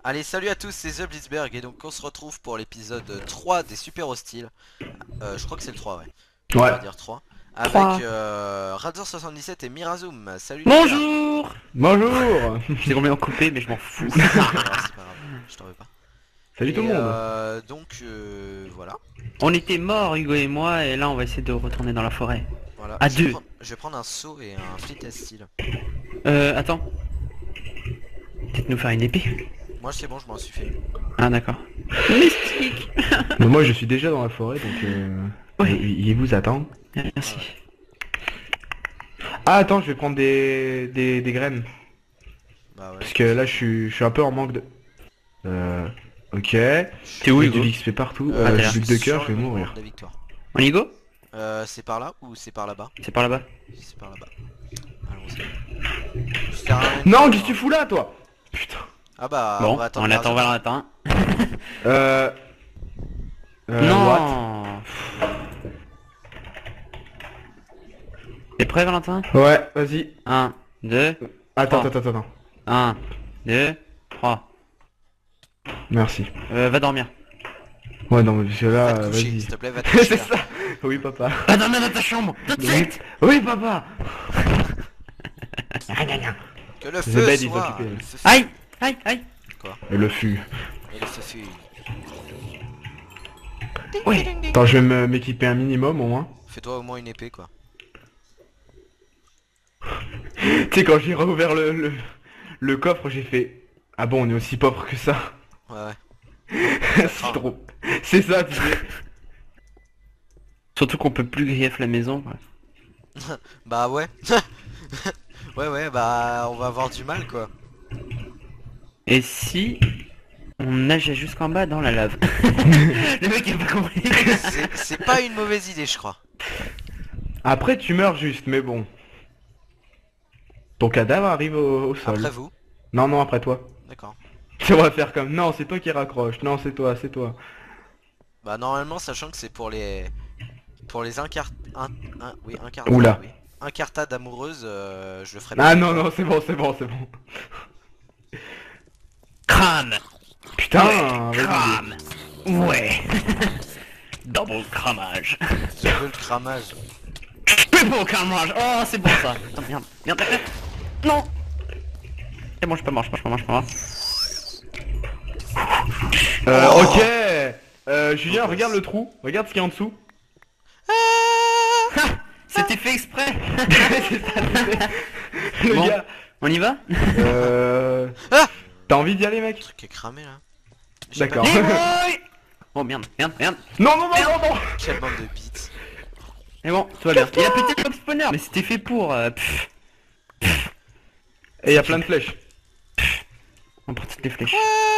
Allez, salut à tous, c'est The Blitzberg et donc on se retrouve pour l'épisode 3 des Super Hostiles. Je crois que c'est le 3, ouais. On Ouais. va dire 3. Avec 3. Razor77 et Mirazoom. Salut les gars. Bonjour. Bonjour. Je l'ai complètement coupé mais je m'en fous. Alors, c'est pas grave, je t'en veux pas. Salut tout le Et monde. donc voilà. On était morts Hugo et moi et là on va essayer de retourner dans la forêt. Voilà. À je vais deux. prendre- je vais prendre un seau et un flit steel. Attends. Peut-être nous faire une épée. Moi c'est bon, je m'en suis fait. Ah d'accord. Mystique. Mais moi je suis déjà dans la forêt donc Ouais. il vous attend. Merci. Ah attends, je vais prendre des graines. Bah ouais. Parce que là je suis un peu en manque de... Ok. T'es où J'ai du Hugo? XP partout. Ah, t'es J'ai là. plus de cœur, sur je vais le moment mourir. de la victoire. On y go? C'est par là ou c'est par là-bas? C'est par là-bas. C'est par là-bas. Allons-y. Ça sert à rien de Non, dire, qu'est-ce que tu hein. fous là toi? Putain. Ah bah Bon, on va attendre. on attend Valentin. Euh... What? Non. T'es prêt Valentin? Ouais, vas-y. 1, 2, Attends, Trois. attends, attends. 1, 2, 3. Merci. Va dormir. Ouais, non mais parce que Va là, te coucher, vas-y. s'il te plaît, va te coucher. C'est là. ça. Oui papa. Va dormir dans ta chambre. Tout de suite. Oui papa. Que le The feu bed is soit. occupé. Le feu Aïe, aïe, aïe. Et le fut. et le feu fuit. Ouais. Attends, je vais m'équiper un minimum au moins. Fais-toi au moins une épée quoi. Tu sais, quand j'ai rouvert le coffre, j'ai fait... Ah bon, on est aussi pauvre que ça. Ouais ouais. C'est trop... C'est ça, tu sais. Surtout qu'on peut plus grief la maison. Quoi. Bah ouais. Ouais ouais bah on va avoir du mal quoi. Et si on nageait jusqu'en bas dans la lave? Le mec a pas compris. C'est pas une mauvaise idée je crois. Après, tu meurs juste, mais bon. Ton cadavre arrive au sol. Après vous. Non, non, après toi. D'accord. On va faire comme... Non, c'est toi qui raccroche. Non, c'est toi, c'est toi. Bah normalement sachant que c'est pour les... Pour les oui, Oula. oui. Incartades amoureuses, je le ferai Ah pas. non, non, c'est bon, c'est bon, c'est bon. Crame. Putain, Ouais, vas-y. crame. Ouais. Double cramage. Je veux le cramage. Triple cramage. Oh, c'est bon ça. Attends, merde, merde, merde. Non. C'est bon, je peux mort, je peux mort, je peux mort. Ok. Julien, regarde le trou. Regarde ce qu'il y a en dessous. C'était fait exprès. C'est ça, le Bon. gars. On y va? Ah T'as envie d'y aller, mec? Le truc est cramé là. J'ai D'accord. pas- Les boys. Oh merde, merde, merde. Non, non, non, non, non. Quelle bande de bites. Mais bon, tout va bien. Il a pété comme spawner. Mais c'était fait pour... Et il y a plein de flèches. On prend toutes les flèches.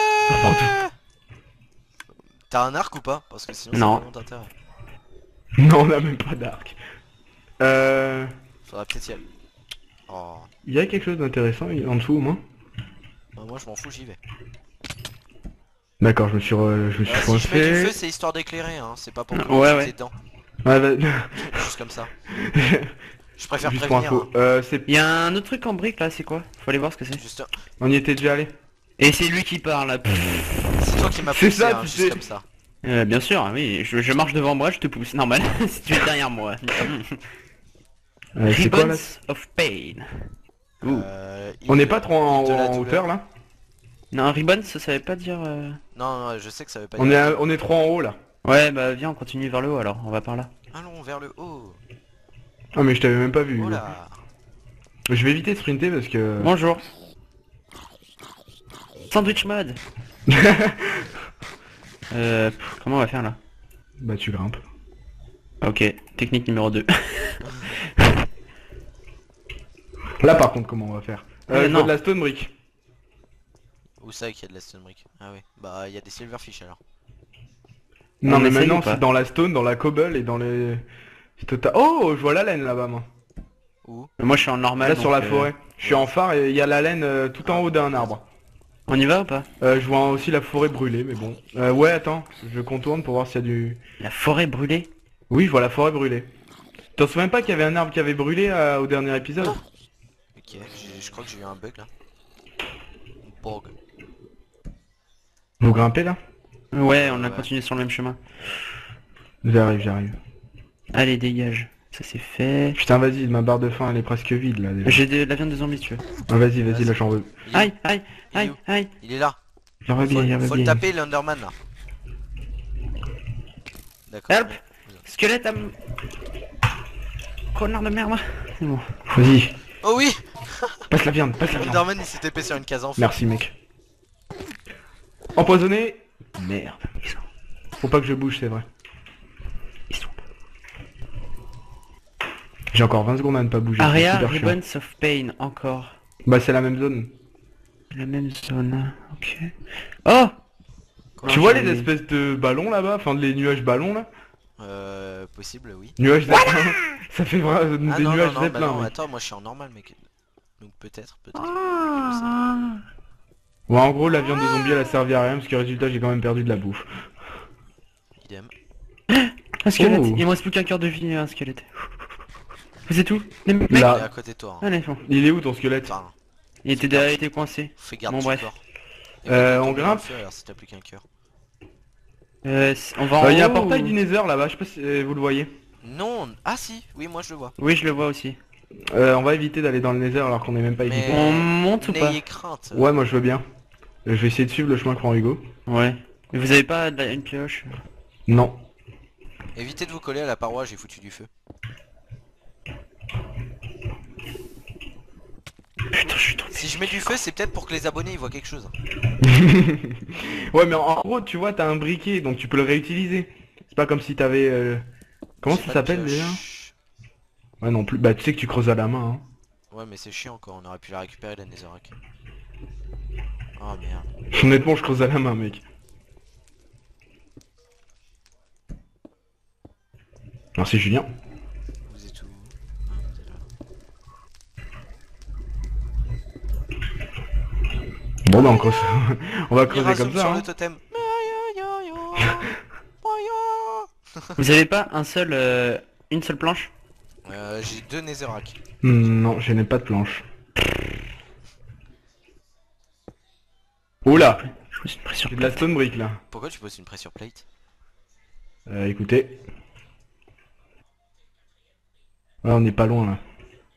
T'as un arc ou pas? Parce que sinon Non. ça remonte d'intérêt. Non, on a même pas d'arc. Faudrait peut-être y aller. Oh. Il y a quelque chose d'intéressant en dessous au moins. Bah, moi je m'en fous, j'y vais. D'accord, je me suis Si je mets du feu coincé. c'est histoire d'éclairer hein, c'est pas pour Ouais, que ouais, ouais. dedans. Ouais, bah... Juste comme ça. Je préfère Juste pour prévenir. info. Hein. C'est... Il y a un autre truc en brique là, c'est quoi? Faut aller voir ce que c'est. Juste... On y était déjà allé. Et c'est lui qui parle. C'est toi qui m'as C'est poussé, ça, hein, tu juste sais. comme ça. Bien sûr, oui. Je marche devant moi, je te pousse. Normal. Si tu es derrière moi. C'est quoi là? Ribbons of Pain. Ouh. On n'est pas trop en, de la en douleur. hauteur là? Non, ribbons, ça veut pas dire... Non, non, je sais que ça veut pas On dire. est, on est trop en haut là. Ouais, bah viens, on continue vers le haut alors. On va par là. Allons vers le haut. Ah mais je t'avais même pas vu. Oh là. Je vais éviter de sprinter parce que... Bonjour. Sandwich mode. Comment on va faire là? Bah tu grimpes. Ok, technique numéro 2. Là par contre comment on va faire? Je non. vois de la stone brick. Où ça qu'il y a de la stone brick? Ah oui. Bah il y a des silverfish alors. Non On mais essaye maintenant ou pas c'est dans la stone, dans la cobble et dans les... Oh, je vois la laine là-bas moi. Où? Moi je suis en normal. Là sur donc, la forêt. Je suis en phare et il y a la laine tout en haut d'un arbre. On y va ou pas? Je vois aussi la forêt brûlée mais bon. Ouais attends, je contourne pour voir s'il y a du... La forêt brûlée? Oui je vois la forêt brûlée. T'en souviens pas qu'il y avait un arbre qui avait brûlé au dernier épisode? Ok, je crois que j'ai eu un bug là. Bug. Vous grimpez là? Ouais, on a Ouais. continué sur le même chemin. J'arrive, j'arrive. Allez, dégage. Ça c'est fait. Putain, vas-y, ma barre de faim elle est presque vide là déjà. J'ai de la viande de zombie, si tu veux. Ah, vas-y, vas-y, Vas-y. là j'en veux. Il est où Aïe, aïe, Il est aïe, où aïe. Il est là. J'en veux bien, j'en veux Faut le bien. taper l'Underman là. D'accord. Help. Squelette à m- Connard de merde. C'est bon. Vas-y, Oh oui, passe la viande, passe la viande. l'Underman il s'est épais sur une case en feu. Merci mec. Empoisonné. Merde. Faut pas que je bouge, c'est vrai. Ils sont... J'ai encore 20 secondes à ne pas bouger. c'est Area super chiant. Ribbons of Pain, encore. Bah c'est la même zone. La même zone, ok. Oh. Tu vois les espèces de ballons là-bas, enfin les nuages ballons là? Possible, oui. Nuages zeppelin. Ça fait vraiment Ah des non, nuages non, bah zeppelin. non, mec. attends, moi je suis en normal mec. Donc peut-être. Ouais, en gros la viande de zombie elle a servi à rien parce que résultat j'ai quand même perdu de la bouffe. Idem. Un squelette, Oh. il me reste plus qu'un cœur de vie et un squelette. Vous êtes où les mecs? Il est Là. à côté de toi. Hein. Allez, bon. Il est où ton squelette? Enfin, Il était derrière, il était coincé. fais garde Bon, du bref. corps. On grimpe. Alors si t'as plus qu'un cœur. On va en Il y a un haut portail ou- du Nether là-bas, je sais pas si vous le voyez. Non, ah si, oui moi je le vois. Oui, je le vois aussi. On va éviter d'aller dans le Nether alors qu'on est même pas Mais- équipé. On monte ou pas? N'ayez crainte. Ouais, moi je veux bien. Je vais essayer de suivre le chemin que prend Hugo. Ouais. Mais vous avez pas une pioche? Non. Évitez de vous coller à la paroi, j'ai foutu du feu. Putain, je suis tombé. Si je mets du feu, c'est peut-être pour que les abonnés ils voient quelque chose. Ouais, mais en gros, tu vois, t'as un briquet, donc tu peux le réutiliser. C'est pas comme si t'avais... Comment J'ai ça pas de s'appelle pioche. déjà? Ouais, non plus. Bah, tu sais que tu creuses à la main, hein. Ouais mais c'est chiant quoi, on aurait pu la récupérer la Netherrack. Oh merde. Honnêtement, je creuse à la main, mec. Merci, Julien. Vous êtes où? Ah, vous êtes là. Bon, bah, on creuse. On va creuser Mira comme saute ça, sur hein. le totem. Vous avez pas un seul, une seule planche? J'ai 2 Netherrack. Non, je n'ai pas de planche. Oula, Je me suis pris sur j'ai de la stone brick, là. Pourquoi tu poses une pressure plate? Écoutez. Ouais, on n'est pas loin, là.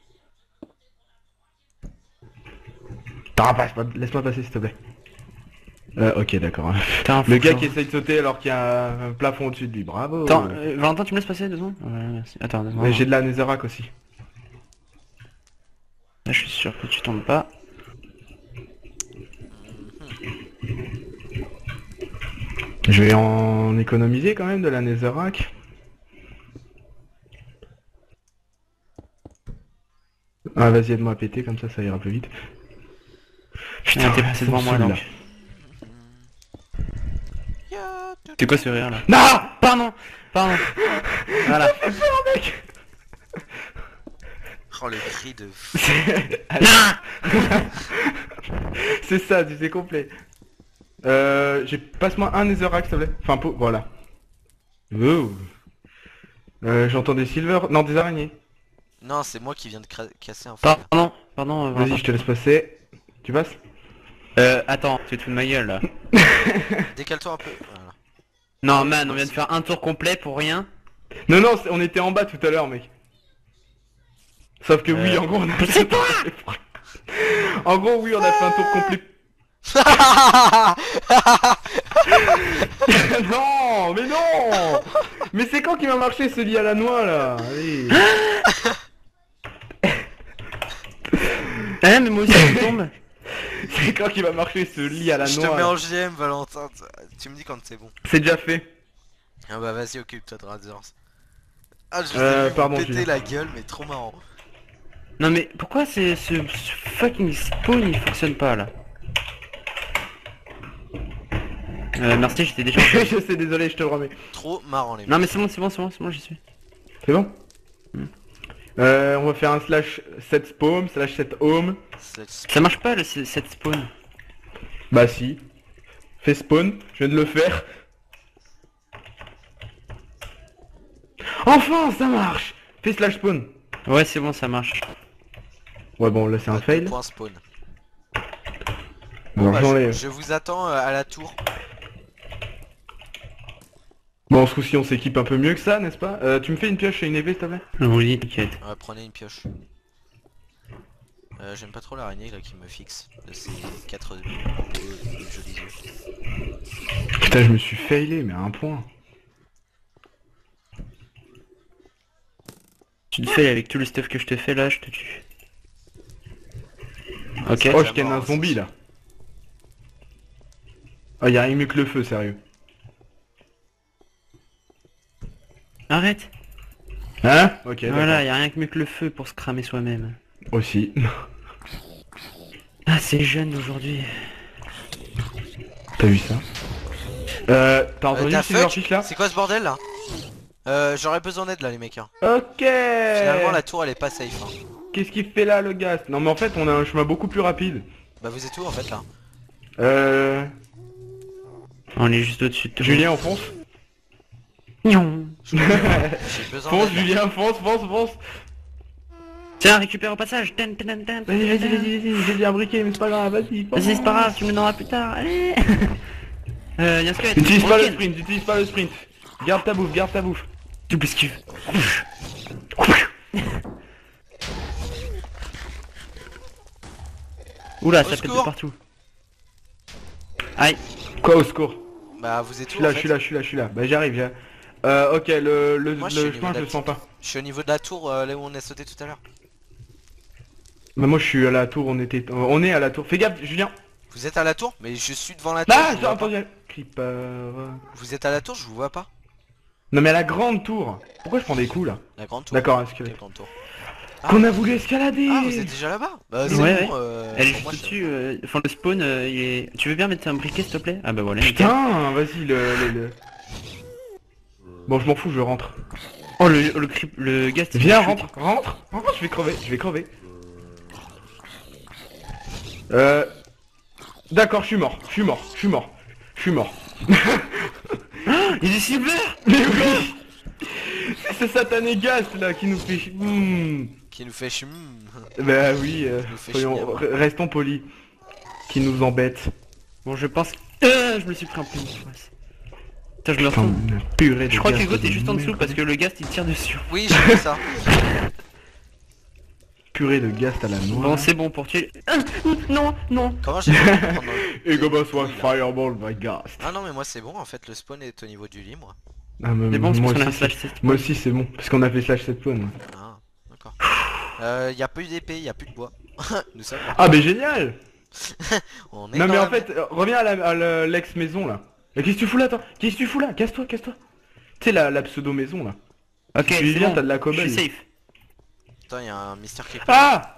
Laisse-moi passer, s'il te plaît. Ok, d'accord. Putain, faut Le que gars je- qui essaye de sauter alors qu'il y a un plafond au-dessus de lui, bravo. Attends, Valentin, tu me laisses passer 2 secondes? Ouais, merci. Attends, 2 secondes. Mais j'ai de la netherrack aussi. Là, je suis sûr que tu tombes pas. Je vais en économiser quand même de la netherrack. Ah, vas-y, aide-moi à péter, comme ça ira plus vite. Putain, t'es passé devant moi, celui-là. donc. C'est quoi ce rire là? Non. Pardon! Pardon! Voilà. Oh le cri de... C'est ça, tu sais complet. Passe-moi un netherrack s'il te plaît. Enfin, voilà. Oh. J'entends des silver... Non, des araignées. Non c'est moi qui viens de casser un fer. Pardon, pardon, Vas-y, Valentin. je te laisse passer. Tu passes? Attends, tu te fous de ma gueule là. Décale-toi un peu. Voilà. Non, man, on vient de faire un tour complet pour rien. Non, non, on était en bas tout à l'heure, mec. Sauf que oui, en gros, on a fait un tour complet. En gros, oui, on a fait un tour complet. Non, mais non. Mais c'est quand qui m'a marché ce lit à la noix, là? Allez. Ah, mais moi aussi je tombe. C'est quand qui va marcher ce lit à la Je noix? te mets là en GM Valentin, tu me dis quand c'est bon. C'est déjà fait. Ah bah vas-y occupe-toi de Razors. Ah je vous pardon, péter Julien. la gueule mais trop marrant. Non mais pourquoi ce fucking spawn il fonctionne pas là? Merci, j'étais déjà... Je sais, désolé, je te le remets. Trop marrant les mecs. Non mais c'est bon, c'est bon, c'est bon, c'est bon, j'y suis. C'est bon? On va faire un slash 7 spawn, slash 7 home. Ça marche pas cette spawn. Bah si. Fais spawn, je viens de le faire. Enfin, ça marche. Fais slash spawn. Ouais, c'est bon, ça marche. Ouais, bon, là c'est un fail. Point spawn. Bon, Bah, j'enlève. je vous attends à la tour. Bon, ce coup-ci on s'équipe un peu mieux que ça, n'est-ce pas? Tu me fais une pioche et une épée s'il te plaît? Oui, t'inquiète. Prenez une pioche. J'aime pas trop l'araignée là qui me fixe de ses 4 jolis yeux. Putain, je me suis failé, mais à un point. Tu te fais avec tout le stuff que je te fais là, je te tue. Ok. Oh, je ken un zombie là. Oh, y'a rien mieux que le feu, sérieux. Arrête. Hein? Ok, Voilà, y a rien que mieux que le feu pour se cramer soi-même. d'accord. Aussi. Ah, c'est jeune d'aujourd'hui. T'as vu ça? T'as entendu t'as Silverfish là? C'est quoi ce bordel là? J'aurais besoin d'aide là les mecs. Hein. Ok. Finalement la tour elle est pas safe. Hein. Qu'est-ce qu'il fait là le gars? Non mais en fait on a un chemin beaucoup plus rapide. Bah vous êtes où en fait là? On est juste au-dessus de toi. Julien on fonce. Gnon. J'ai besoin Fonce d'aide. Là. Julien, fonce. Tiens, récupère au passage. Tan, tan, tan, tan. Vas-y, j'ai bien briqué mais c'est pas grave, vas-y. Vas-y, c'est pas grave, tu me donneras plus tard. Allez. Y'a un squelette. N'utilise On pas le le ken. sprint, n'utilise pas le sprint. Garde ta bouffe. Double esquive. Oula, ça pète de secours. partout. Aïe. Quoi au secours? Bah vous êtes Je où en fait? suis là. Bah j'arrive. Ok, le Moi, je suis au niveau chemin de je la le sens pas. Je suis au niveau de la tour là où on a sauté tout à l'heure. Bah moi je suis à la tour, on est à la tour. Fais gaffe Julien. Vous êtes à la tour? Mais je suis devant la tour. Ah je vous j'ai vois pas. entendu. Creeper. Vous êtes à la tour, je vous vois pas. Non mais à la grande tour. Pourquoi je prends des coups là? La grande tour. D'accord, Quelle escalade. grande tour? Qu'on a voulu escalader. Ah vous êtes déjà là-bas? Bah c'est Ouais, bon. Elle est pour juste moi, au-dessus, enfin le spawn il est... Tu veux bien mettre un briquet s'il te plaît? Ah bah voilà, nickel. Putain, vas-y le. Bon je m'en fous, je rentre. Oh le gars c'est Viens, rentre, je vais crever. D'accord, je suis mort. Il est silver. Mais oui. C'est ce satané gast là qui nous fait Qui nous fait Bah oui, nous fait soyons, chier, restons polis. Qui nous embête. Bon je pense... je me suis pris en pleine face. Putain je le Putain, ressens. une purée de Je crois que gast Hugo de t'es juste en dessous merde. parce que le gast il tire dessus. Oui j'ai vu ça. Purée de gast à la noix. Bon c'est bon pour tuer... non. Comment j'ai fait pour prendre Hugo Boss Oui, was là. fireball by gast. Ah non mais moi c'est bon en fait le spawn est au niveau du lit moi. Ah, mais C'est bon, c'est moi, parce qu'on a un aussi, slash 7. moi aussi c'est bon, parce qu'on a fait slash 7 points. Ah d'accord. Y a plus d'épée, y a plus de bois. Nous sommes Ah mais génial. on est Non dans mais la en fait, reviens à l'ex-maison là. Mais qu'est-ce que tu fous là toi? Qu'est-ce que tu fous là? Casse-toi. Tu sais la pseudo-maison là. Ok, Si tu c'est viens, bon. t'as de la Je cobble. suis safe. Putain y'a un Mister Creeper. Ah.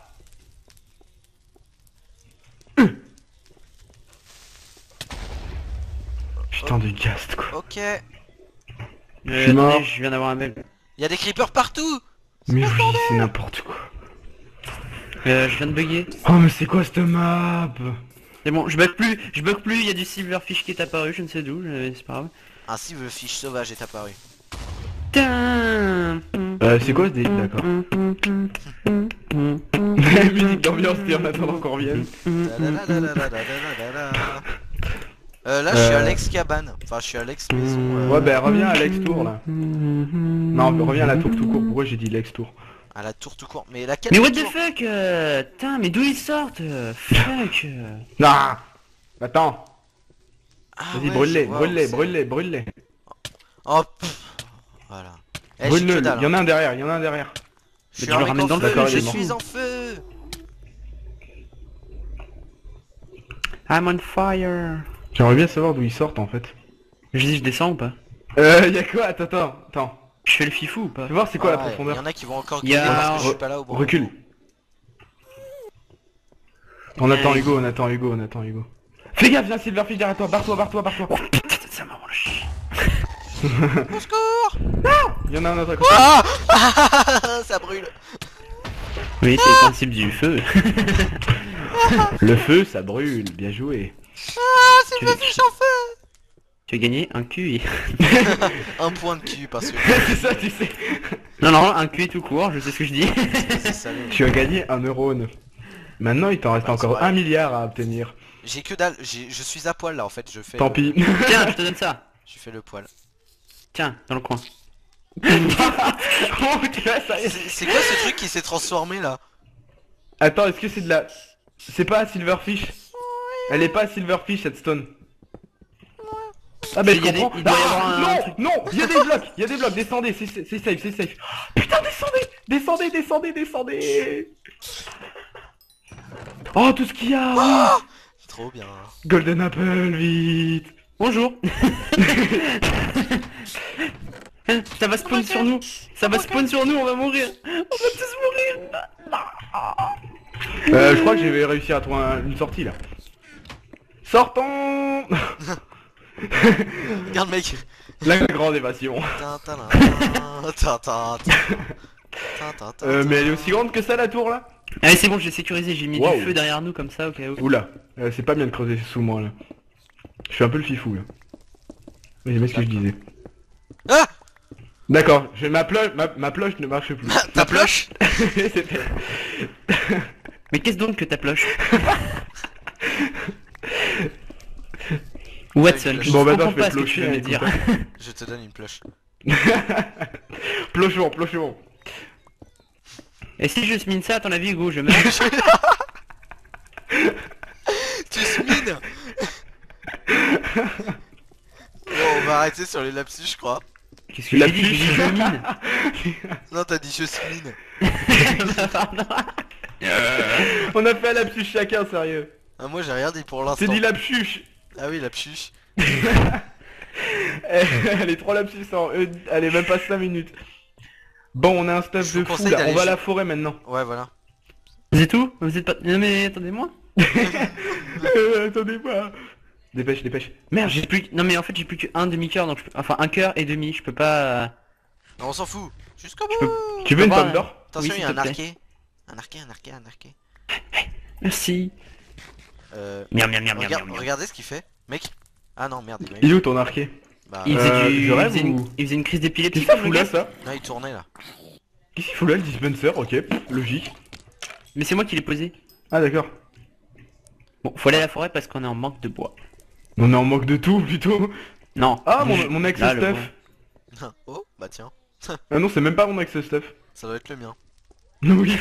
Putain de gast quoi. Ok. Je suis mort. Attendez, je viens d'avoir un mail. Y'a des creepers partout. Mais oui, c'est n'importe quoi. Je viens de bugger. Oh mais c'est quoi cette map? C'est bon, je bug plus, il y a du silverfish qui est apparu, je ne sais d'où, c'est pas grave. Un silverfish sauvage est apparu. C'est quoi ce délire, d'accord? Musique d'ambiance qui en attendant qu'on revienne. Là je suis à l'ex cabane. Enfin je suis à l'ex maison. Ouais bah reviens à l'ex tour là. Non reviens à la tour tout court, pourquoi j'ai dit l'ex tour? À la tour tout court. Mais laquelle Mais what the tour? fuck putain, mais d'où ils sortent fuck Non. Attends. Ah Vas-y ouais, brûle-les, je vois, brûle-les, c'est- brûle-les. Oh pff. Voilà. Eh, j'ai Brûle-le, que dalle, y'en hein. a un derrière. Je Mais suis tu un le mec ramènes en dans le feu, D'accord, je il est mort. suis en feu. I'm on fire. J'aimerais bien savoir d'où ils sortent en fait. Je dis je descends ou pas? Y'a quoi? Attends. Je fais le fifou ou pas? Fais voir c'est quoi la Ouais, profondeur. y en a qui vont encore Il y a- gueuler parce que je suis pas là au bon Recule. moment. On attend Hugo. Fais gaffe, viens Silverfish derrière toi, barre-toi. Putain, ça m'a rendu chier. Au secours. Y'en a un autre à côté. Ah ça brûle. Oui, c'est le principe du feu. Le feu, ça brûle, bien joué. Ah c'est ma fiche en feu. Tu as gagné un QI. Un point de cul parce que C'est ça, tu sais. Non, un QI tout court, je sais ce que je dis. c'est salaud. Tu as gagné un neurone. Maintenant, il t'en reste Ouais, encore c'est vrai. 1 milliard à obtenir. J'ai que dalle, je suis à poil là en fait, je fais Tant pis. Tiens, je te donne ça. Je fais le poil. Tiens, dans le coin. Oh, tu vois, ça y est. C'est quoi ce truc qui s'est transformé là? Attends, est-ce que c'est de la... C'est pas Silverfish? Elle est pas Silverfish cette stone. Ah bah je Il y a des- comprends. il doit y avoir un non, truc. non, il y a des blocs, descendez, c'est safe, c'est safe. Putain, descendez. Oh, tout ce qu'il y a, oui. Trop bien. Golden Apple, vite. Bonjour. Ça va spawn sur nous. Ça va spawn sur nous, on va mourir. On va tous mourir. Je crois que j'ai réussi à trouver une sortie là. Sortons. Regarde mec. La grande évasion. Mais elle est aussi grande que ça la tour là? Allez, c'est bon, j'ai sécurisé, j'ai mis Wow. du feu derrière nous comme ça au cas où. Oula, c'est pas bien de creuser sous moi là. Je suis un peu le fifou là. Mais j'aimais ce que je disais. Ah, D'accord, ma ploche ne marche plus. ta ploche. C'était- Mais qu'est-ce donc que ta ploche Watson, je Bon, ne maintenant, comprends je pas vais ce que tu plocher, veux dire. Je te donne une ploche. Plochon. Et si je mine ça, à ton avis, Hugo, je meurs. Tu se mines. Bon, on va arrêter sur les lapsus, je crois. Qu'est-ce que j'ai dit? J'ai dit je mine. Non, t'as dit je se mine. Pardon. On a fait un lapsus chacun, sérieux. Ah, moi j'ai rien dit pour C'est l'instant. dit lapsus. Ah oui, lapsus. Elle est trop lapsus, elle est même pas 5 minutes. Bon, on a un stuff Je vous de fou conseille là, d'aller on va à chez- la forêt maintenant. Ouais, voilà. C'est tout? Vous êtes pas... Non mais attendez-moi. Attendez pas. Dépêche. Merde, j'ai plus... Non mais en fait j'ai plus qu'un demi-cœur, donc je peux... Enfin un cœur et demi, je peux pas... Non, on s'en fout. Jusqu'au peux- bout. Tu veux une pas, pomme d'or? Attention, Oui, il y a s'il un te plaît. arqué. Un arqué. Merci. Euh... Miam miam miam miam Regarde, miam. regardez ce qu'il fait. Mec. Ah non, merde, il Il est où ton arqué? Bah, Il faisait du... je rêve il faisait ou- il faisait une crise d'épilepsie. Qu'est-ce qu'il comme fout le là gars. ça? non, il tournait là. Qu'est-ce qu'il fout là le dispenser? Ok, logique. Mais c'est moi qui l'ai posé. Ah d'accord. Bon, faut aller à la forêt parce qu'on est en manque de bois. On est en manque de tout plutôt. Non. Ah je- mon ex là, le stuff. bois. Oh, bah tiens. Ah non, c'est même pas mon ex stuff. Ça doit être le mien. Oui.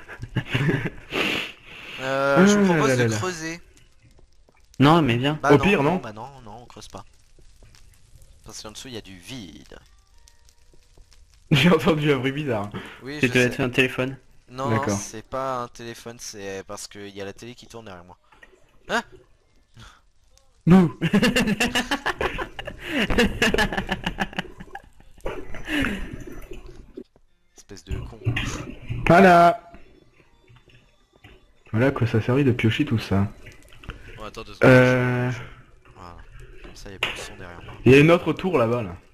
Je vous propose là, de là, là. creuser. Non mais viens. Bah Au non, pire, non. Bah non, on creuse pas. Parce qu'en dessous, il y a du vide. J'ai entendu un bruit bizarre. Oui, C'est je de sais. être un téléphone. Non, D'accord. c'est pas un téléphone, c'est parce qu'il y a la télé qui tourne derrière moi. Bouh. Espèce de con. Voilà. Voilà à quoi ça servait de piocher tout ça. Bon, attends 2 secondes. Voilà. Comme ça, il y a plus de son derrière moi. Il y a une autre tour là-bas là.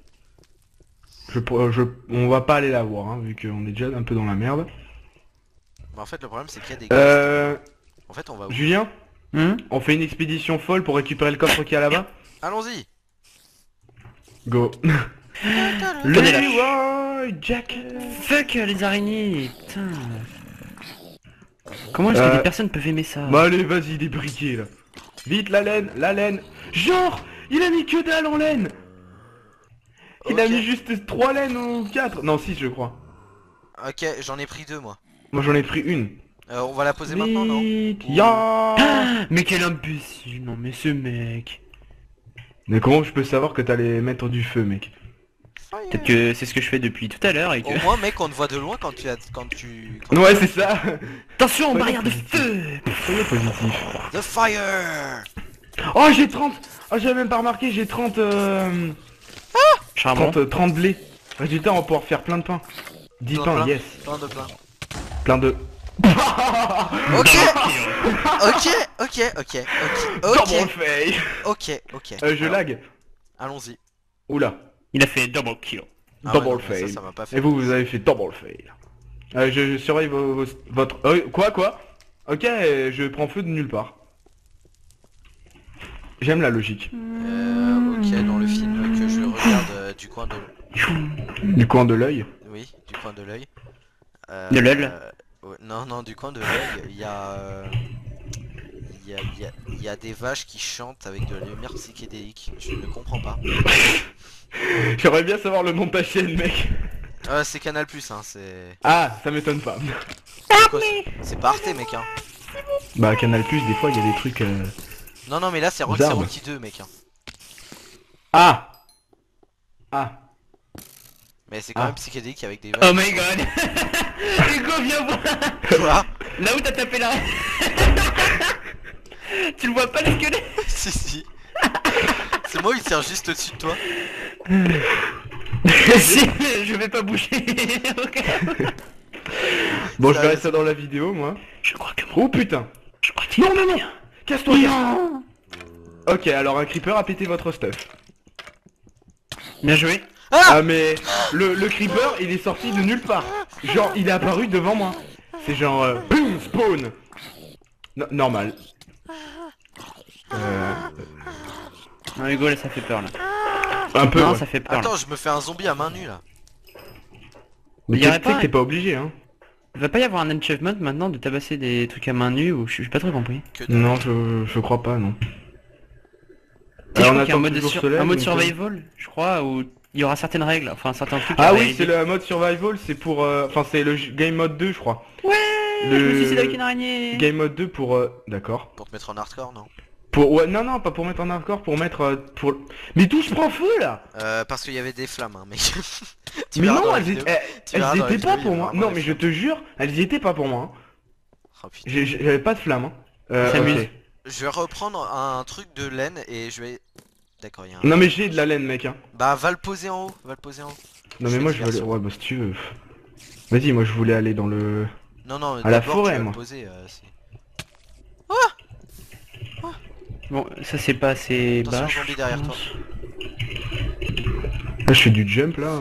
On va pas aller la voir hein, vu qu'on est déjà un peu dans la merde. Mais en fait, le problème, c'est qu'il y a des gars. En fait, on va où? Julien, on fait une expédition folle pour récupérer le coffre qu'il y a là-bas. Allons-y. Go. Prenez la- Leroy Jack. Fuck les araignées. Putain. Comment est-ce que des personnes peuvent aimer ça? Bah allez, vas-y, des briquets là. Vite la laine. Genre, il a mis que dalle en laine. Il a Ok. mis juste 3 laines ou 4. Non, 6 je crois. Ok, j'en ai pris 2 moi. Moi j'en ai pris une. On va la poser maintenant, non? Vite, Ou- ya. Ah, mais quel imbécile. Non mais ce mec. Mais comment je peux savoir que t'allais mettre du feu, mec? Peut-être que c'est ce que je fais depuis tout à l'heure et que... Au moins, mec, on te voit de loin quand tu as... quand Ouais, c'est ça. Attention, Soyons barrière de positifs. feu. Soyez positif. The fire. Oh, j'ai 30. Oh, j'avais même pas remarqué, j'ai 30... Charbon. 30 blés. Résultat, on va pouvoir faire plein de pain. 10 Plein, pains, plein. yes. Plein de plein. Plein de... Ok. Double fail. Ok. Je lag. Allons-y. Oula. Il a fait double kill. Ah ouais, Double non, mais fail. ça m'a pas fait. Et vous avez fait double fail. Je surveille votre... Quoi? Ok, je prends feu de nulle part. J'aime la logique. Ok, dans le film que je regarde du coin de... Du coin de l'œil. Oui, du coin de l'œil. De l'œil. Ouais, non, du coin de l'œil, il y a... il y a des vaches qui chantent avec de la lumière psychédélique. Je ne comprends pas. J'aimerais bien savoir le nom de ta chaîne, mec. C'est Canal Plus, hein, c'est... Ah, ça m'étonne pas. Quoi, c'est pas Arte, mec, hein. Bah, Canal Plus, des fois, il y a des trucs. Non, non, mais là, c'est Bizarre, Rocky 2, mec, hein. Ah. Ah. Mais c'est quand Ah. même psychédélique avec des Oh vagues. my god. Hugo, viens voir. Quoi? Là où t'as tapé là. Tu le vois pas le squelette? Si, si. C'est moi, il tient juste au-dessus de toi. Si, je vais pas bouger. Bon, je verrai ça dans la vidéo, moi. Je crois que Oh putain. Je crois qu'il Non, non, non. Casse-toi, casse-toi. Non. Ok, alors un creeper a pété votre stuff. Bien joué. Ah, mais le creeper, il est sorti de nulle part. Genre, il est apparu devant moi. C'est genre, boom, spawn. Normal. Non, Hugo, là, ça fait peur là. Un peu. Non, Ouais. ça fait peur. Là. Attends, je me fais un zombie à main nue, là. Mais Il y tu aurait sais que pas- t'es pas obligé, hein. Il va pas y avoir un achievement maintenant de tabasser des trucs à main nue ou j'ai pas trop compris. Que dalle. Non, je crois pas, non. Tu sais, je Alors, on crois qu'il y a un attend mode, toujours cela, un mode donc, survival, je crois, où il y aura certaines règles, enfin certains trucs. Ah à oui, réaliser. c'est le mode survival, c'est pour... Enfin, c'est le game mode 2, je crois. Ouais, je me Le- suicide avec une araignée. Game mode 2 pour... D'accord. Pour te mettre en hardcore, non? Pour... Ouais, non, non, pas pour mettre en hardcore, pour mettre... pour... Mais d'où je prends feu, là? Parce qu'il y avait des flammes, hein, mec. Tu Mais verras dans non, la elles vidéo. étaient, Tu elles verras dans la étaient vidéo, pas il y pour a moi. vraiment Non, des mais je te jure, elles y étaient pas pour moi. Hein. Oh, putain. J'avais pas de flamme. Hein. S'amuse. Ok. Je vais reprendre un truc de laine et je vais... D'accord, il y a un... Non, mais j'ai de la laine, mec. Hein. Bah, va le poser en haut, va le poser en haut. Non, Je mais fais moi, je veux aller... diversion. Ouais, bah, si tu veux... Vas-y, moi, je voulais aller dans le... Non, non, À la d'abord, forêt, tu vas moi. le poser, Bon, ça c'est pas assez Attention, bas. zombie derrière toi. Là, je fais du jump, là.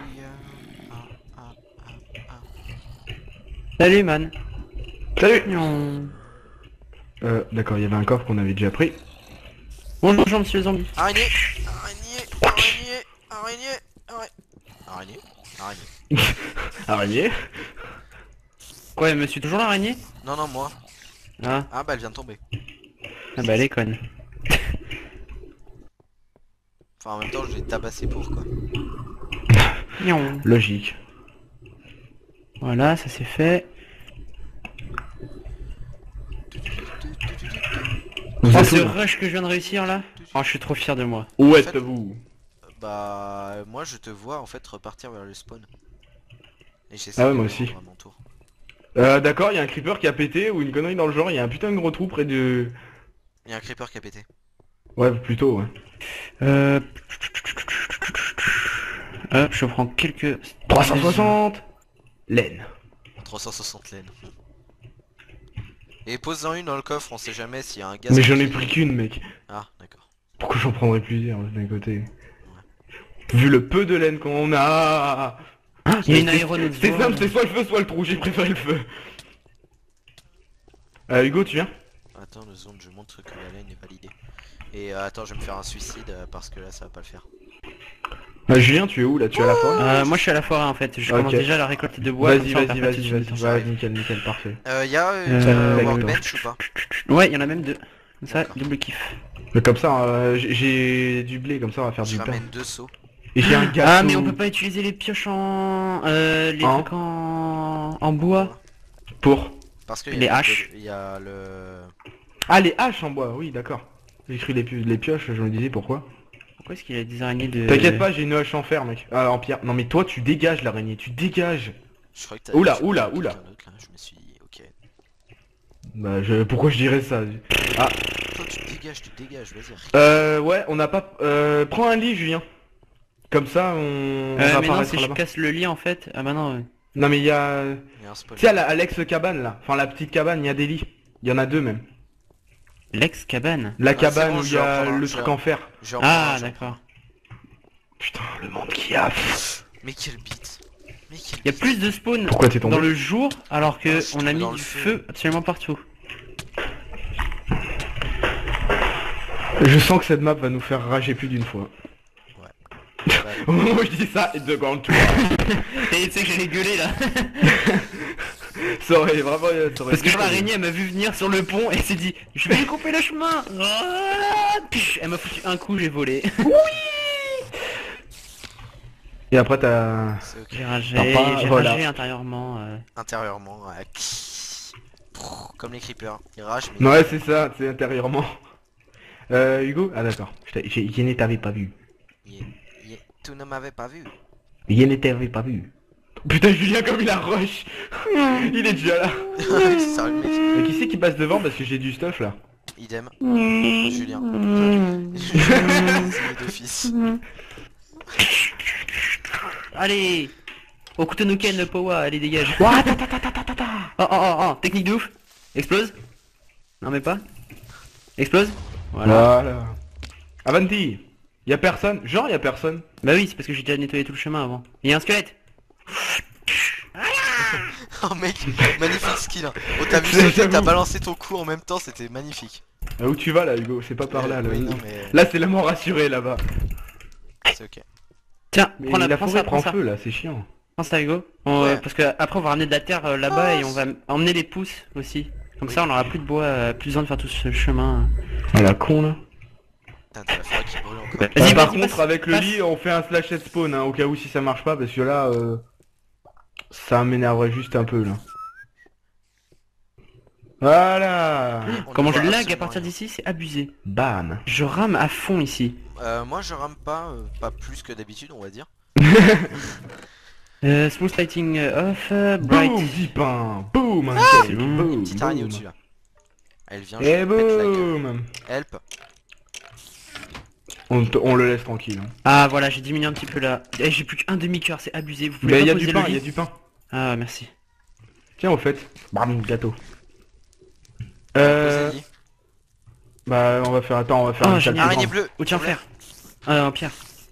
Salut man. Salut. Non. D'accord, il y avait un coffre qu'on avait déjà pris. Bonjour monsieur le zombie. Araignée, araignée, araignée, araignée, araignée, araignée. Araignée. Quoi, elle me suit toujours l'araignée? Non, non, moi. Ah. Ah bah, elle vient de tomber. Ah bah elle est conne. Enfin, en même temps, je l'ai tabassé pour, quoi. Non. Logique. Voilà, ça c'est fait. Vous Oh, êtes ce où, là rush que je viens de réussir là. Oh, je suis trop fier de moi. Où En êtes-vous? Bah, moi, je te vois, en fait, repartir vers le spawn. Et j'essaie Ah ouais, de moi me aussi. rendre à mon tour. D'accord, il y a un creeper qui a pété ou une connerie dans le genre, il y a un putain de gros trou près de... Il y a un creeper qui a pété. Ouais, plutôt, ouais. Hop, je prends quelques... 360 laine. 360 laine. Et pose-en une dans le coffre, on sait jamais s'il y a un gaz. Mais j'en ai qui- pris qu'une, mec. Ah, d'accord. Pourquoi j'en prendrais plusieurs d'un côté? Vu le peu de laine qu'on a... Il y a une aéronaute. C'est simple, c'est soit le feu, soit le trou, j'ai préféré le feu. Hugo, tu viens? Attends 2 secondes, je montre que la laine est validée. Et attends, je vais me faire un suicide parce que là, ça va pas le faire. Julien, tu es où là? Tu es à la forêt? Moi je suis à la forêt en fait, je Ok. commence déjà la récolte de bois. Vas-y, comme ça, on vas-y, perd pas vas-y, de vas-y, temps. vas-y, nickel, nickel, parfait. Y'a Euh, workbench ou pas? Ouais, il y en a même deux. Comme ça, D'accord. double kiff. Mais comme ça, j'ai du blé, comme ça on va faire Je du pain. ramène 2 seaux. Et j'ai un gâteau. Ah mais on peut pas utiliser les pioches en... les En trucs en bois. Pour... Parce que Les haches. Il y a le... Ah, les haches en bois, oui, d'accord. J'ai écrit les pioches, je me disais pourquoi. Pourquoi est-ce qu'il a des araignées de... T'inquiète pas, j'ai une hache en fer, mec. En pierre. Non mais toi, tu dégages l'araignée, tu dégages. Je crois que t'as... Oula, j'ai oula, quelqu'un oula. d'autre, là. Je me suis dit, ok. Bah, pourquoi je dirais ça? Ah, Toi, tu dégages, vas-y. ouais, on n'a pas... prends un lit, Julien. Comme ça, on va mais non, apparaître si je là-bas. casse le lit en fait... Ah bah non... Non mais il y a... Il y a un spawn. Tu sais, à l'ex-cabane, là. Enfin, la petite cabane, il y a des lits. Il y en a deux, même. L'ex-cabane. La c'est cabane bon, où il je y vais en a prendre un, le je truc vais en- en fer. Je vais en Ah prendre un, je vais en d'accord. Putain, le monde qu'il y a. Mais quel beat. Mais quel Il y a plus de spawn Pourquoi t'es tombé? dans le jour alors que Ah, je suis on a tombé mis dans du le feu. feu absolument partout. Je sens que cette map va nous faire rager plus d'une fois. Ouais. Au moment où je dis ça, et de grand tour. Et tu sais que j'allais gueuler là. Ça aurait vraiment... Ça aurait Parce que été- l'araignée elle m'a vu venir sur le pont et elle s'est dit je vais lui couper le chemin. Ah, Pich, elle m'a foutu un coup, j'ai volé. Et après t'as... C'est ok. J'ai ragé, Enfin, j'ai voilà. ragé intérieurement. Intérieurement, ouais. Comme les creepers. Ils ragent, mais... Ouais, c'est ça, c'est intérieurement. Hugo? Ah d'accord. Je t'avais pas vu. Tu ne m'avais pas vu. Je ne t'avais pas vu. Putain, Julien, comme il a rush. Il est déjà là. C'est sérieux, mec. Mais qui c'est qui passe devant parce que j'ai du stuff là? Idem. Julien. Julien, d'office. Allez, Okutonuken Powa, allez dégage. Oh oh oh oh, technique de ouf. Explose. Non mais pas. Explose. Voilà. Avanti. Y'a personne? Genre y'a personne? Bah oui, c'est parce que j'ai déjà nettoyé tout le chemin avant. Il y a un squelette. Oh mec, magnifique skill. Hein. Oh t'as vu sauter, t'as balancé ton coup en même temps, c'était magnifique. Où tu vas là, Hugo? C'est pas par là. Oui, non, mais... Là c'est la mort assurée là-bas. C'est ok. Tiens, Mais prends la prends forêt ça, prend prends ça. feu là, c'est chiant. Prends ça Hugo. Ouais. Parce que après on va ramener de la terre là-bas et on va emmener les pousses aussi. Comme ça on aura plus de bois, plus besoin de faire tout ce chemin. Ah la con là. Putain, t'as la forêt qui brûle encore. Vas-y, Par vas-y, contre passe, avec le passe. lit on fait un slash head spawn hein, au cas où si ça marche pas parce que là ça m'énerverait juste un peu là. Voilà. On Comment ne je voit lag à absolument partir rien. d'ici, c'est abusé. Bam. Je rame à fond ici. Moi je rame pas plus que d'habitude on va dire. Smooth lighting off, bright. Boum, 10 pains. Boum, un c'est cake. bon. Boum, Petite araignée boum. au-dessus là. Elle vient, je Et lui pète la gueule. boum. Help. On le laisse tranquille. Hein. Ah voilà, j'ai diminué un petit peu là. Eh, j'ai plus qu'un demi-cœur, c'est abusé. Vous pouvez Mais pas il y a poser du le pain, il y lit a du pain. Ah merci. Tiens au fait. Bam, gâteau. Posez le lit. Bah on va faire, attends, on va faire Oh, une génial. salle Araignée plus bleue. Ou tiens Problème. fer. En pierre.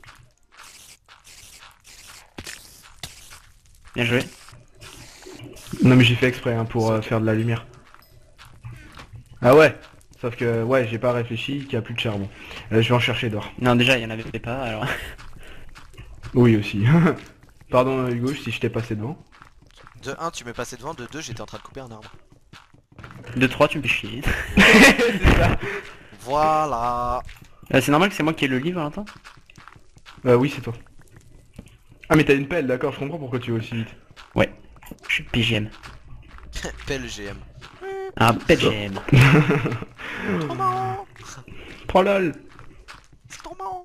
Bien joué. grande. Non mais j'ai fait exprès hein, pour faire de la lumière. Ah ouais. Sauf que ouais j'ai pas réfléchi qu'il y a plus de charbon. Je vais en chercher dehors. Non déjà il y en avait pas alors. Oui aussi. Pardon Hugo si je t'ai passé devant. De 1 tu m'es passé devant, de 2 j'étais en train de couper un arbre. De 3 tu me fais chier. C'est ça. Voilà. C'est normal que c'est moi qui ai le livre à l'instant. Oui c'est toi. Ah mais t'as une pelle d'accord, je comprends pourquoi tu vas aussi vite. Ouais. Je suis PGM. Pelle GM. Un PGM. Trop marrant. Oh lol. C'est trop marrant.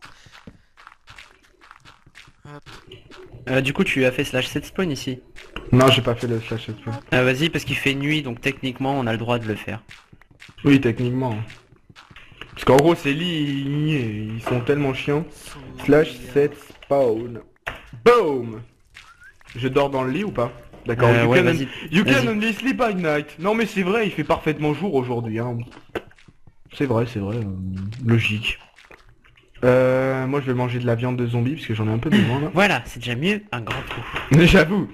Du coup tu as fait slash set spawn ici. Non j'ai pas fait le slash SP. Vas-y parce qu'il fait nuit donc techniquement on a le droit de le faire. Oui techniquement. Parce qu'en gros ces lits ils sont tellement chiants. Slash set spawn. Boom. Je dors dans le lit ou pas? D'accord. Ouais vas-y. You can Vas-y. only sleep at night. Non mais c'est vrai, il fait parfaitement jour aujourd'hui. Hein. C'est vrai, logique. Moi je vais manger de la viande de zombie parce que j'en ai un peu besoin là. Voilà, c'est déjà mieux, un grand coup. Mais j'avoue.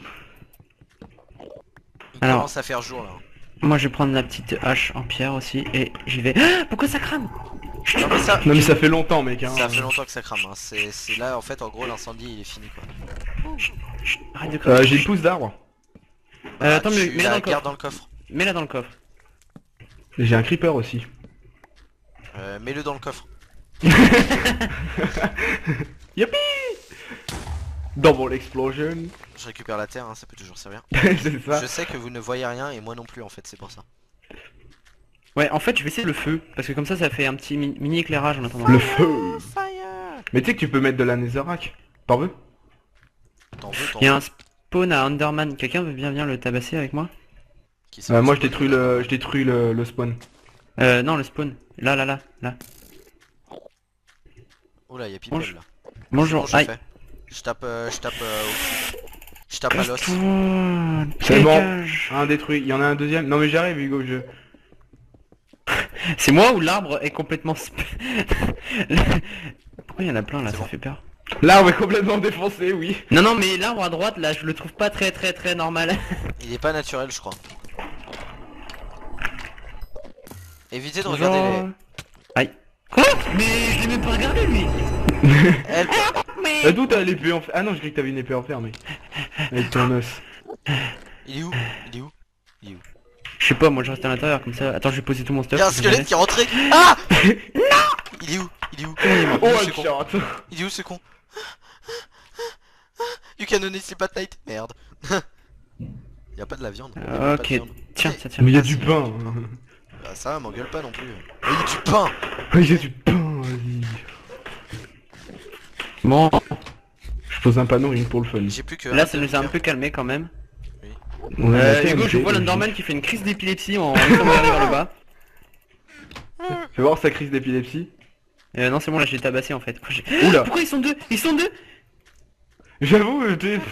Il Alors. commence à faire jour là. Moi je vais prendre la petite hache en pierre aussi et j'y vais. Ah, pourquoi ça crame? Non mais ça, Non mais ça fait longtemps mec. Hein. ça fait longtemps que ça crame. Hein. C'est là en fait en gros l'incendie il est fini quoi. Chut, arrête de cramer. J'ai une pousse d'arbre. Attends, mais tu mets-la dans la le coffre. gardes dans le coffre. Mets-la dans le coffre. J'ai un creeper aussi. Mets-le dans le coffre. Youpi. Double explosion. Je récupère la terre, hein, ça peut toujours servir. C'est ça. Je sais que vous ne voyez rien et moi non plus en fait, c'est pour ça. Ouais, en fait je vais essayer le feu parce que comme ça fait un petit mini éclairage en attendant. Le feu. Fire. Mais tu sais que tu peux mettre de la netherrack. T'en veux? T'en veux, Il y a un spawn à Underman. Quelqu'un veut bien venir le tabasser avec moi? Qui c'est Moi le je spawn détruis le spawn. Non, le spawn. Là. Oh là, y'a people Bonjour. là. Bonjour. C'est bon, Aïe. je fais. Je tape au cul. Je tape à l'os. C'est bon. Dégage. Un détruit. Il y en a un deuxième. Non mais j'arrive Hugo, C'est moi ou l'arbre est complètement Pourquoi il y en a plein là, C'est ça bon. fait peur. Là on est complètement défoncé, oui. Non mais l'arbre à droite là je le trouve pas très normal. Il est pas naturel, je crois. Évitez de Bonjour. regarder Aïe. Quoi? Mais je l'ai même pas regardé lui. les... Help. Mais... D'où t'as l'épée en fer? Ah non, je croyais que t'avais une épée en fer, mais... Avec ton os. Il est où? Il est où? Je sais pas, moi je reste à l'intérieur comme ça. Attends, je vais poser tout mon stuff. Y'a un je squelette vais qui est rentré. Ah. Non. Il est où? Il est où? Oh, ce un con shot. Il est où ce con? You can only sleep at night. Merde. Y'a pas de la viande. Y a même pas de Ok, viande. tiens, Mais- tiens, tiens. Mais il y a Ah, du si. pain. Bah ça, m'engueule pas non plus. Il y a du pain. Il y a du pain, vas-y. Bon, Je pose un panneau rien que pour le fun. J'ai plus que là un ça nous a un demi-cœur. peu calmé quand même. On a la Hugo, je TNT, vois donc l'Underman qui fait une crise d'épilepsie en laissant regarder vers le bas. Fais voir sa crise d'épilepsie. Non, c'est bon, là j'ai tabassé en fait. Oula. Pourquoi ils sont deux? Ils sont deux? J'avoue,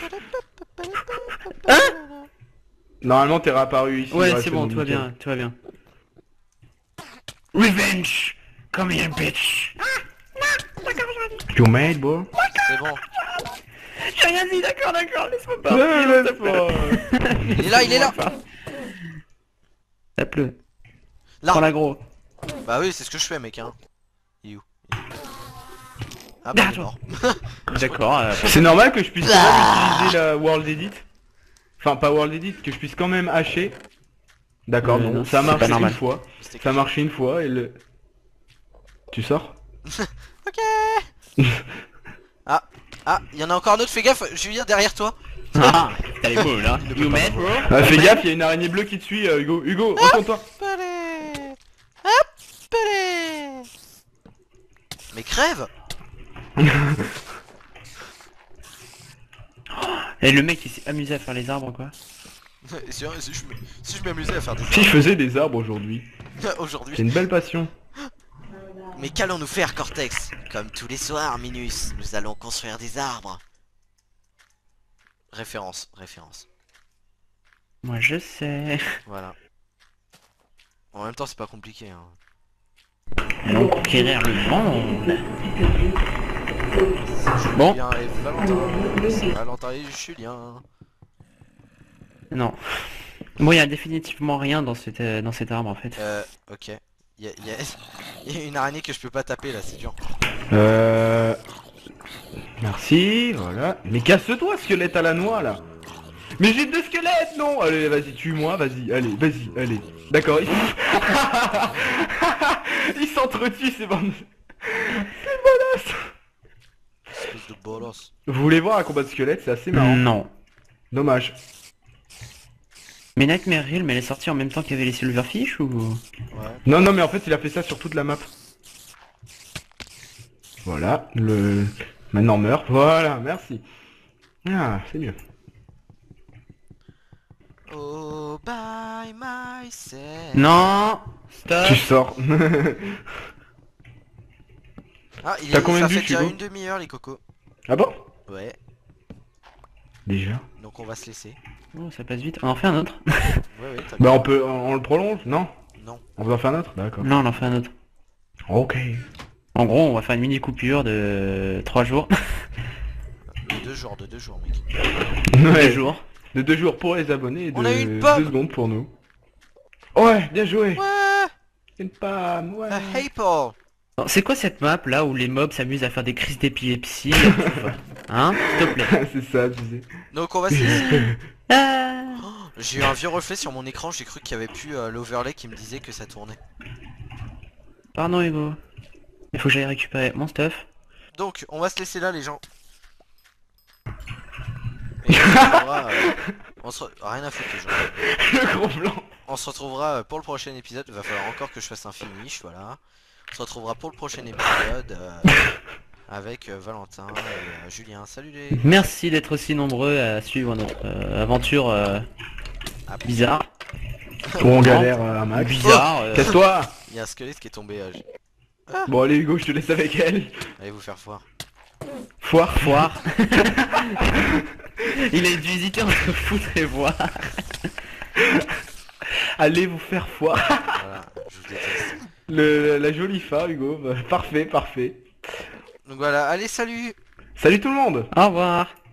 Normalement t'es réapparu ici. Ouais, bref, c'est bon, tout va nickel. bien, tout va bien. Revenge! Come here, bitch! You made, bro? C'est bon. J'ai rien dit, d'accord, laisse-moi Ouais, partir, laisse s'il te plaît. pas. Il est là, il est là. Ça pleut. Là. Prends l'agro. Bah oui, c'est ce que je fais, mec. Hein. Il est où? Ah bah il est mort. D'accord, C'est normal que je puisse quand même utiliser la World Edit. Enfin, pas World Edit, que je puisse quand même hacher. D'accord, non, non, ça a c'est marché pas une normal. fois. C'était Ça a marché une fois et le... Tu sors? Ok. Ah, il y en a encore un autre, fais gaffe, Julien derrière toi. Ah, t'as les beaux là. You mad, bro? Ah, fais gaffe, il y a une araignée bleue qui te suit, Hugo. Hugo, retourne-toi. Allez. Hop, allez. Mais crève. Et le mec il s'est amusé à faire les arbres quoi. Si je m'amusais à faire des Si je faisais des arbres aujourd'hui, c'est aujourd'hui. une belle passion. Mais qu'allons-nous faire, Cortex? Comme tous les soirs, Minus, nous allons construire des arbres. Référence. Moi je sais. Voilà. En même temps, c'est pas compliqué. Hein. Allons conquérir le monde. Bon. Julien et Valentin. Valentin et Julien. Non. Bon, il y a définitivement rien dans cet arbre en fait. Ok. Il y a une araignée que je peux pas taper là, c'est dur. Merci, voilà. Mais casse-toi, squelette à la noix, là. Mais j'ai deux squelettes, non. Allez, vas-y, tue-moi, vas-y, allez. D'accord, ils s'entretuent, ces bandes... C'est bolasse. Espèce de bolos. Vous voulez voir un combat de squelettes? C'est assez marrant. Non. Dommage. Mais Nightmare Realm elle est sortie en même temps qu'il y avait les Silverfish ou... Ouais. Non, mais en fait, il a fait ça sur toute la map. Voilà, Maintenant meurt. Voilà, merci. Ah, c'est mieux. Oh, by myself. Non. Stop. Tu sors. Ah, T'as combien ça de fait buts, déjà Hugo une demi-heure, les cocos. Ah bon? Ouais. Déjà? Donc on va se laisser. Oh, ça passe vite. On en fait un autre? Ouais, t'inquiète. Bah on le prolonge, non? Non. On va faire un autre? D'accord. Non, on en fait un autre. Ok. En gros, on va faire une mini coupure de 3 jours. De 2 jours, mec. 2 Ouais. jours. De 2 jours pour les abonnés et On de a eu une pomme. 2 secondes pour nous. Ouais, bien joué. Ouais. Une pomme, ouais. Hey Paul. Alors, c'est quoi cette map là où les mobs s'amusent à faire des crises d'épilepsie? Hein? S'il te plaît. C'est ça, tu sais. Donc on va se laisser. Ah. J'ai eu un vieux reflet sur mon écran, j'ai cru qu'il y avait plus l'overlay qui me disait que ça tournait. Pardon Hugo. Il faut que j'aille récupérer mon stuff. Donc on va se laisser là les gens. Et rien à foutre les gens. Le gros blanc. On se retrouvera pour le prochain épisode, il va falloir encore que je fasse un finish, voilà. On se retrouvera pour le prochain épisode avec Valentin et Julien. Salut les... Merci d'être aussi nombreux à suivre notre aventure bizarre. On galère un max. Bizarre. Casse-toi. Il y a un squelette qui est tombé. Bon allez Hugo, je te laisse avec elle. Allez vous faire voir. Foire. Foire. Il a dû hésiter entre foutre et voir. Allez vous faire foire. Voilà, je vous déteste. La jolie fa Hugo. Parfait. Donc voilà, allez salut. Salut tout le monde. Au revoir.